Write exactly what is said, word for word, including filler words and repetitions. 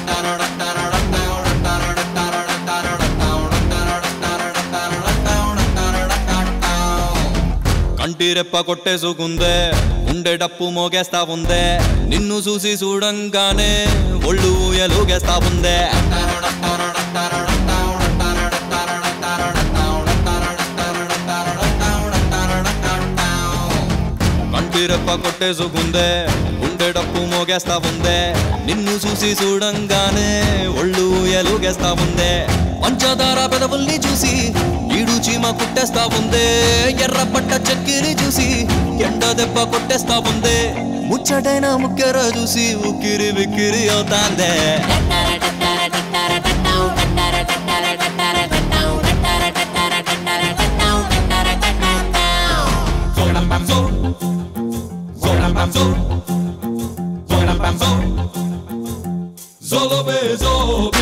కంటి రెప్ప కొట్టేసుకుందే ఉండే డప్పు మోగేస్తా ఉందే నిన్ను చూసి చూడంగానే ఒళ్ళు ఎలుగేస్తా ఉందే కంటి రెప్ప కొట్టేసుకుందే ఉండే డప్పు మోగేస్తా ఉందే నిన్ను చూసి చూడంగానే ఒళ్ళు ఎలుగేస్తా ఉందే పంచదార పెదవుల్ని చూసి ఈడు చీమ కుట్టేస్తా ఉందే ఎర్ర పట్ట చక్కిరి చూసి ఎండ దెబ్బ కొట్టేస్తా ఉందే ముచ్చటైన ముక్కెర చూసి ఉక్కిరి విక్కిరి అవుతాందే Zolo be zo